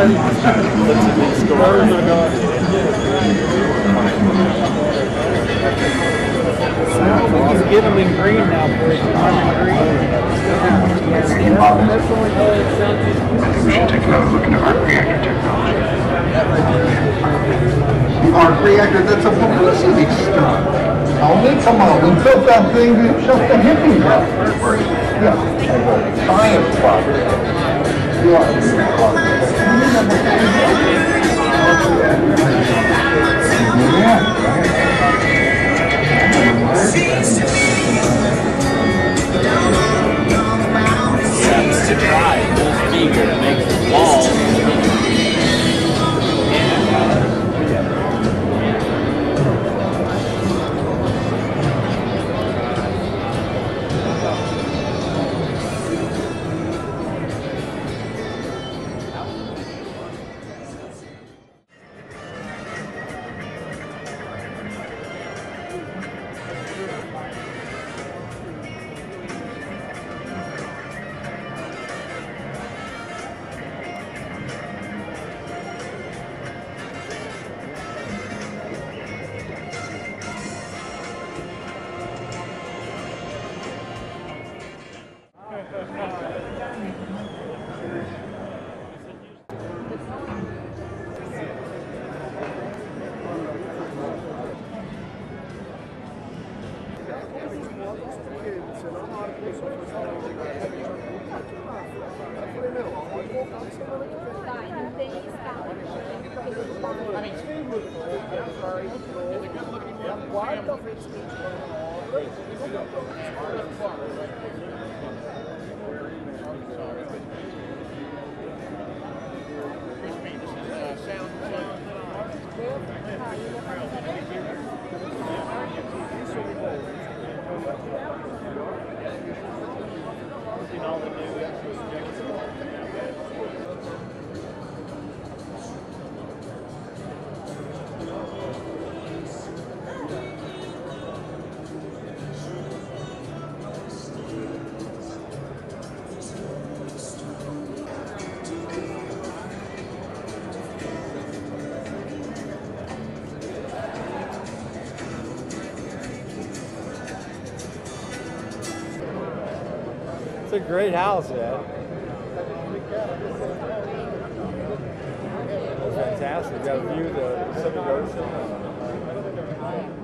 Let's get them in green now, boys. We should take another look into arc reactor technology. Arc reactor, that's a publicity stunt. Tony, come on, we built that thing just a hippie club. Yeah, science project. To try full speaker to make the wall. It's a great house, man. Fantastic. You got a view of the Pacific Ocean.